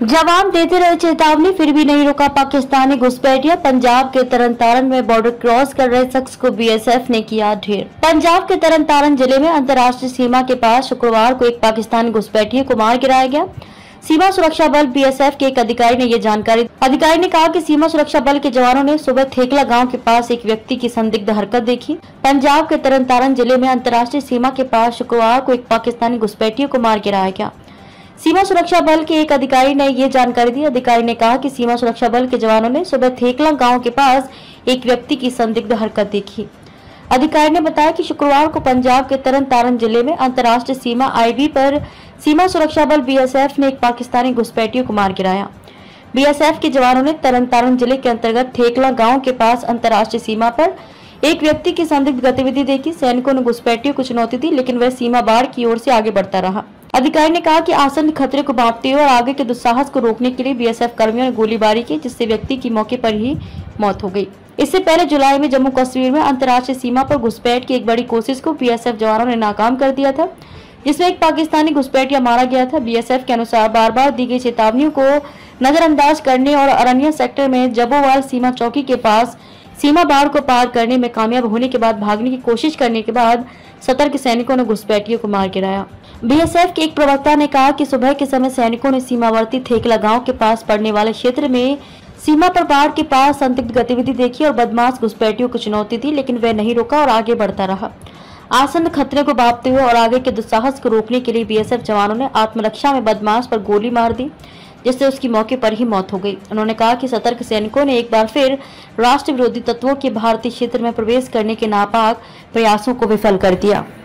जवान देते रहे चेतावनी, फिर भी नहीं रुका पाकिस्तानी घुसपैठिया। पंजाब के तरन में बॉर्डर क्रॉस कर रहे शख्स को बीएसएफ ने किया ढेर। पंजाब के तरन जिले में अंतर्राष्ट्रीय सीमा के पास शुक्रवार को एक पाकिस्तानी घुसपैठिए को मार गिराया गया। सीमा सुरक्षा बल बीएसएफ के एक अधिकारी ने ने कहा कि सीमा सुरक्षा बल के जवानों ने सुबह थेकला गांव के पास एक व्यक्ति की संदिग्ध हरकत देखी। पंजाब के तरन जिले में अंतर्राष्ट्रीय सीमा के पास शुक्रवार को एक पाकिस्तानी घुसपैठिए को मार गिराया गया। सीमा सुरक्षा बल के एक अधिकारी ने ये जानकारी दी। अधिकारी ने कहा कि सीमा सुरक्षा बल के जवानों ने सुबह थेकला गांव के पास एक व्यक्ति की संदिग्ध हरकत देखी। अधिकारी ने बताया कि शुक्रवार को पंजाब के तरन जिले में अंतर्राष्ट्रीय सीमा आईबी पर सीमा सुरक्षा बल बीएसएफ ने एक पाकिस्तानी घुसपैठिए को मार गिराया। बीएसएफ के जवानों ने तरन जिले के अंतर्गत थेकला गांव के पास अंतर्राष्ट्रीय सीमा पर एक व्यक्ति की संदिग्ध गतिविधि देखी। सैनिकों ने घुसपैठिए को चुनौती दी, लेकिन वह सीमा बाढ़ की ओर से आगे बढ़ता रहा। अधिकारी ने कहा कि आसन्न खतरे को भांपते हुए और आगे के दुस्साहस को रोकने के लिए बीएसएफ कर्मियों ने गोलीबारी की, जिससे व्यक्ति की मौके पर ही मौत हो गई। इससे पहले जुलाई में जम्मू कश्मीर में अंतर्राष्ट्रीय सीमा पर घुसपैठ की एक बड़ी कोशिश को बीएसएफ जवानों ने नाकाम कर दिया था, जिसमें एक पाकिस्तानी घुसपैठिया मारा गया था। बीएसएफ के अनुसार बार बार दी गई चेतावनियों को नजरअंदाज करने और अरनिया सेक्टर में जबोवाल सीमा चौकी के पास सीमा बाढ़ को पार करने में कामयाब होने के बाद भागने की कोशिश करने के बाद सतर्क सैनिकों ने घुसपैठियों को मार गिराया। बीएसएफ के एक प्रवक्ता ने कहा कि सुबह के समय सैनिकों ने सीमावर्ती थेकला गांव के पास पड़ने वाले क्षेत्र में सीमा पर बाढ़ के पास संदिग्ध गतिविधि देखी और बदमाश घुसपैठियों को चुनौती दी, लेकिन वह नहीं रुका और आगे बढ़ता रहा। आसन्न खतरे को भांपते हुए और आगे के दुस्साहस को रोकने के लिए बीएसएफ जवानों ने आत्मरक्षा में बदमाश पर गोली मार दी, जिससे उसकी मौके पर ही मौत हो गई। उन्होंने कहा कि सतर्क सैनिकों ने एक बार फिर राष्ट्र विरोधी तत्वों के भारतीय क्षेत्र में प्रवेश करने के नापाक प्रयासों को विफल कर दिया।